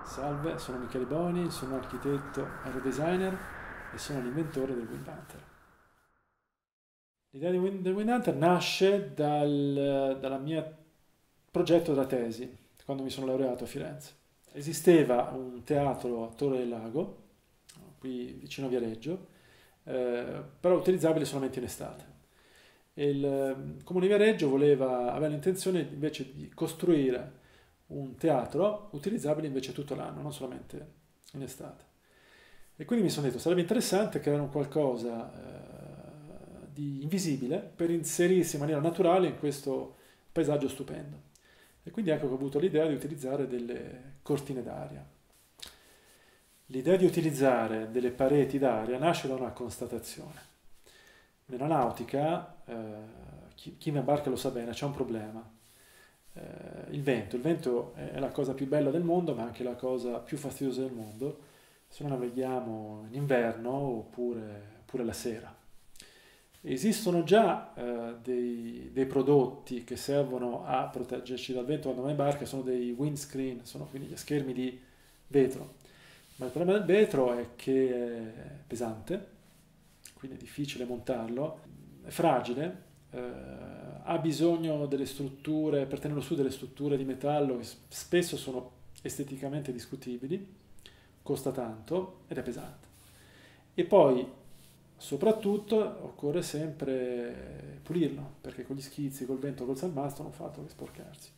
Salve, sono Michele Boni, sono architetto aerodesigner e sono l'inventore del Wind Hunter. L'idea del Wind Hunter nasce dal mio progetto da tesi, quando mi sono laureato a Firenze. Esisteva un teatro a Torre del Lago, qui vicino a Viareggio, però utilizzabile solamente in estate. E il Comune di Viareggio aveva l'intenzione invece di costruire un teatro utilizzabile invece tutto l'anno, non solamente in estate. E quindi mi sono detto, sarebbe interessante creare un qualcosa di invisibile per inserirsi in maniera naturale in questo paesaggio stupendo. E quindi ecco che ho avuto l'idea di utilizzare delle cortine d'aria. L'idea di utilizzare delle pareti d'aria nasce da una constatazione. Nella nautica, chi mi imbarca lo sa bene, c'è un problema. Il vento è la cosa più bella del mondo, ma anche la cosa più fastidiosa del mondo, se non navighiamo in inverno oppure la sera. Esistono già dei prodotti che servono a proteggerci dal vento quando vai in barca, sono dei windscreen, sono quindi gli schermi di vetro. Ma il problema del vetro è che è pesante, quindi è difficile montarlo, è fragile, ha bisogno delle strutture, per tenerlo su, delle strutture di metallo che spesso sono esteticamente discutibili, costa tanto ed è pesante. E poi, soprattutto, occorre sempre pulirlo, perché con gli schizzi, col vento, col salmastro non fa altro che sporcarsi.